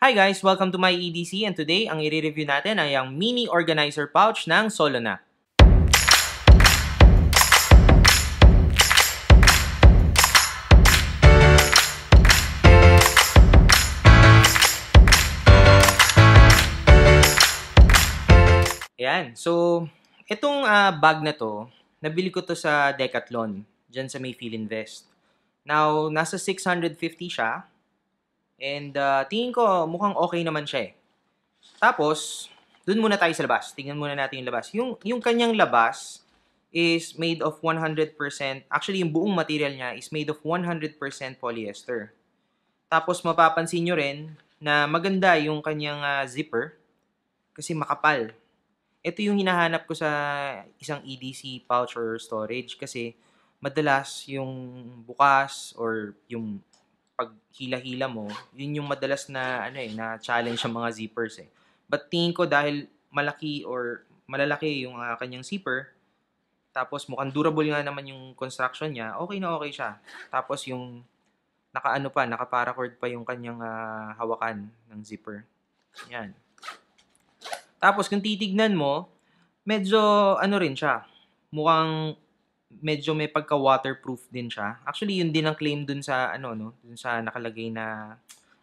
Hi guys! Welcome to my EDC and today ang i-review natin ay ang mini organizer pouch ng SOLOGNAC. Ayan. So, itong bag na to, nabili ko to sa Decathlon, dyan sa may Philinvest. Now, nasa 650 siya. And tingin ko mukhang okay naman siya eh. Tapos, dun muna tayo sa labas. Tingnan muna natin yung labas. Yung kanyang labas is made of 100%, actually yung buong material niya is made of 100% polyester. Tapos mapapansin nyo rin na maganda yung kanyang zipper kasi makapal. Ito yung hinahanap ko sa isang EDC pouch or storage kasi madalas yung bukas or yung pag hila-hila mo, yun yung madalas na na challenge sa mga zippers eh. But tingin ko dahil malaki or malalaki yung kanyang zipper, tapos mukhang durable nga naman yung construction niya, okay na okay siya. Tapos yung nakaparacord pa yung kanyang hawakan ng zipper. Yan. Tapos kung titignan mo, medyo rin siya. Mukhang medyo may pagka-waterproof din siya. Actually, yun din ang claim dun sa dun sa nakalagay na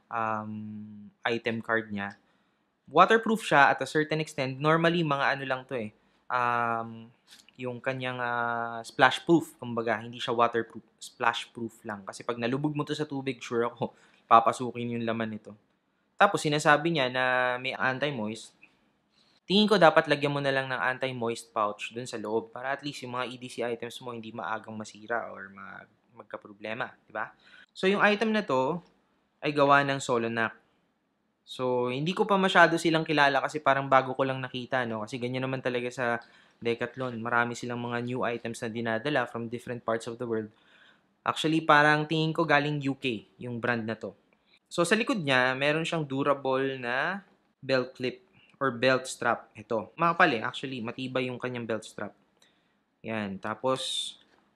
item card niya. Waterproof siya at a certain extent. Normally, mga lang to eh. Yung kanyang splash proof, kumbaga, hindi siya waterproof, splash proof lang. Kasi pag nalubog mo to sa tubig, sure ako, papasukin yung laman nito. Tapos, sinasabi niya na may anti-moist. Tingin ko dapat lagyan mo na lang ng anti-moist pouch dun sa loob para at least yung mga EDC items mo hindi maagang masira or magka-problema, di ba? So, yung item na to ay gawa ng SOLOGNAC. So, hindi ko pa masyado silang kilala kasi parang bago ko lang nakita, no? Kasi ganyan naman talaga sa Decathlon. Marami silang mga new items na dinadala from different parts of the world. Actually, parang tingin ko galing UK yung brand na to. So, sa likod niya, meron siyang durable na belt clip or belt strap. Ito. Makapal eh. Actually, matibay yung kanyang belt strap. Yan. Tapos,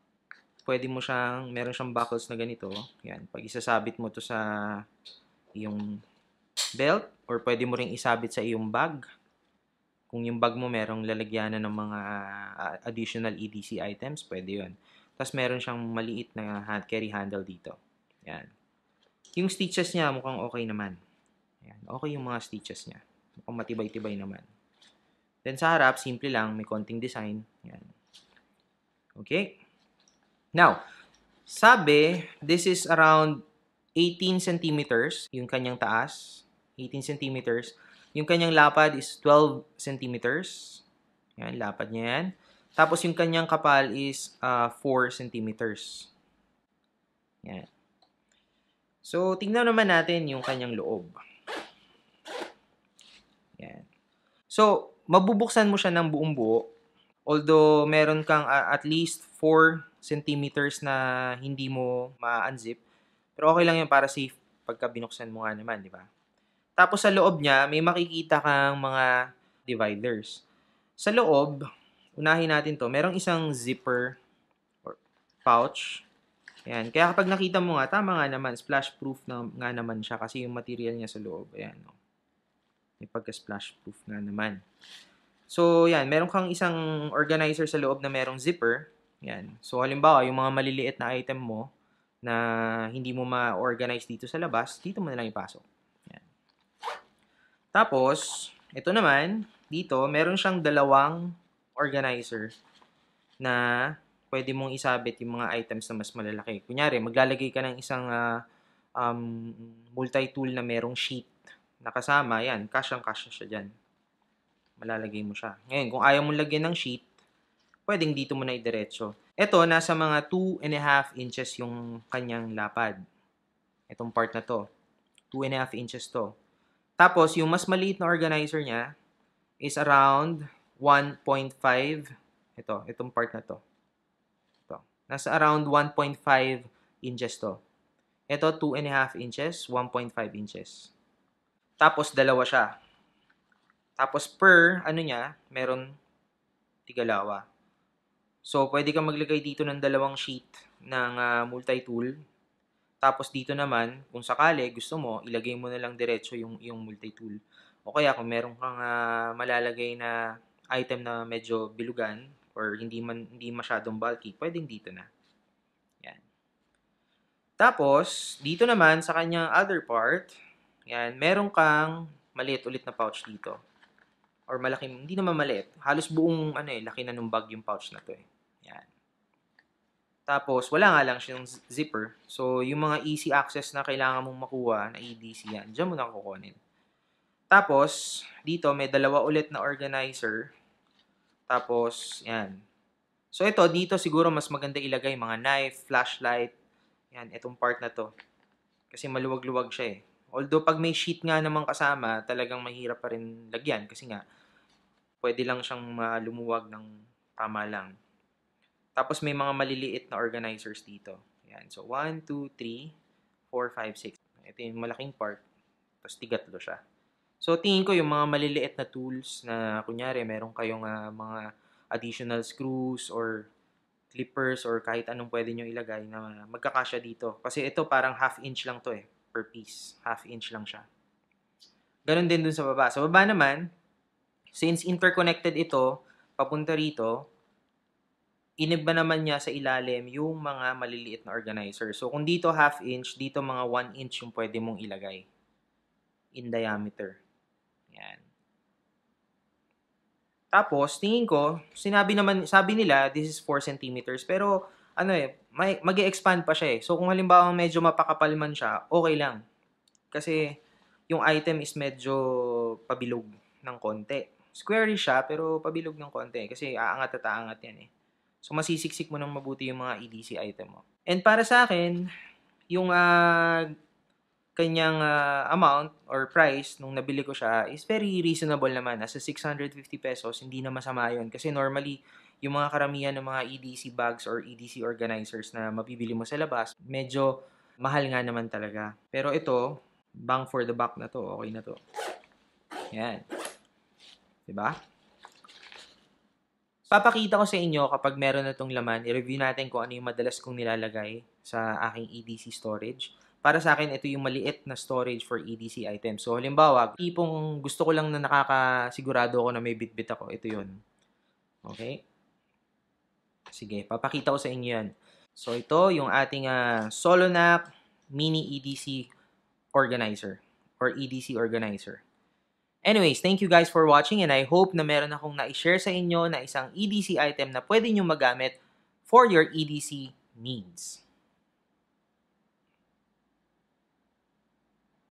meron siyang buckles na ganito. Yan. Pag isasabit mo to sa yung belt or pwede mo ring isabit sa iyong bag. Kung yung bag mo merong lalagyanan ng mga additional EDC items, pwede yun. Tapos meron siyang maliit na carry handle dito. Yan. Yung stitches niya mukhang okay naman. Yan. Okay yung mga stitches niya. Mukhang matibay-tibay naman. Then sa harap, simple lang. May konting design. Yan. Okay. Now, sabi, this is around 18 centimeters yung kanyang taas. 18 centimeters. Yung kanyang lapad is 12 centimeters. Yan, lapad niya yan. Tapos yung kanyang kapal is 4 centimeters. Yan. So, tingnan naman natin yung kanyang loob. Yan. So, mabubuksan mo siya ng buong buo. Although, meron kang at least 4 centimeters na hindi mo ma-unzip. Pero okay lang yun para safe pagka binuksan mo nga naman, di ba? Tapos sa loob niya, may makikita kang mga dividers. Sa loob, unahin natin to. Merong isang zipper or pouch. Ayan. Kaya kapag nakita mo nga, tama nga naman, splash proof na nga naman siya kasi yung material niya sa loob. Ayan. No? May pagka-splash proof nga naman. So, yan. Meron kang isang organizer sa loob na merong zipper. Yan. So, halimbawa, yung mga maliliit na item mo na hindi mo ma-organize dito sa labas, dito mo na lang ipasok. Yan. Tapos, ito naman, dito, meron siyang dalawang organizer na pwede mong isabit yung mga items na mas malalaki. Kunyari, maglalagay ka ng isang multi-tool na merong sheet na kasama, yan, kasyang-kasya siya dyan. Malalagay mo siya. Ngayon, kung ayaw mong lagyan ng sheet, pwedeng dito mo na idiretso. Ito, nasa mga 2.5 inches yung kanyang lapad. Itong part na to. 2.5 inches to. Tapos, yung mas maliit na organizer niya is around 1.5. Itong part na to. Ito. Nasa around 1.5 inches to. Ito, 2.5 inches, 1.5 inches. Tapos, dalawa siya. Tapos, meron tigalawa. So, pwede kang maglagay dito ng dalawang sheet ng multi-tool. Tapos dito naman, kung sakali gusto mo, ilagay mo na lang diretso yung iyong multi-tool. O kaya kung meron kang malalagay na item na medyo bilugan or hindi masyadong bulky, pwedeng dito na. Yan. Tapos, dito naman sa kanyang other part, yan, meron kang maliit ulit na pouch dito. Or malaki, hindi naman maliit. Halos buong laki na nung bag yung pouch na to eh. Yan. Tapos, wala nga lang siyang zipper. So, yung mga easy access na kailangan mong makuha na EDC yan, dyan mo na kukunin. Tapos, dito may dalawa ulit na organizer. Tapos, yan. So, ito, dito siguro mas maganda ilagay mga knife, flashlight. Yan, itong part na to. Kasi maluwag-luwag siya eh. Although, pag may sheet nga naman kasama, talagang mahirap pa rin lagyan. Kasi nga, pwede lang siyang lumuwag ng tama lang. Tapos, may mga maliliit na organizers dito. Yan. So, 1, 2, 3, 4, 5, 6. Ito yung malaking part. Tapos, tigatlo siya. So, tingin ko yung mga maliliit na tools na, kunyari, meron kayong mga additional screws or clippers or kahit anong pwede nyo ilagay na magkakasya dito. Kasi ito parang half inch lang to eh, per piece. Half inch lang siya. Ganon din dun sa baba. Sa baba naman, since interconnected ito, papunta rito, iniba naman niya sa ilalim yung mga maliliit na organizer. So, kung dito half inch, dito mga 1 inch yung pwede mong ilagay in diameter. Yan. Tapos, tingin ko, sabi nila, this is 4 centimeters. Pero, mag-e-expand pa siya eh. So, kung halimbawa medyo mapakapal man siya, okay lang. Kasi, yung item is medyo pabilog ng konti. Square siya, pero pabilog ng konti. Kasi, aangat at aangat yan eh. So, masisiksik mo ng mabuti yung mga EDC item mo. And para sa akin, yung kanyang amount or price nung nabili ko siya is very reasonable naman. Nasa 650 pesos, hindi na masama yun. Kasi normally, yung mga karamihan ng mga EDC bags or EDC organizers na mabibili mo sa labas, medyo mahal nga naman talaga. Pero ito, bang for the buck na to, okay na to. Yan. Diba? Papakita ko sa inyo kapag meron na itong laman, i-review natin kung ano yung madalas kong nilalagay sa aking EDC storage. Para sa akin, ito yung maliit na storage for EDC items. So, halimbawa, tipong gusto ko lang na nakakasigurado ako na may bitbit ako. Ito yun. Okay? Sige, papakita ko sa inyo yan. So, ito yung ating SOLOGNAC Mini EDC Organizer or EDC Organizer. Anyways, thank you guys for watching and I hope na meron akong na-share sa inyo na isang EDC item na pwede nyo magamit for your EDC needs.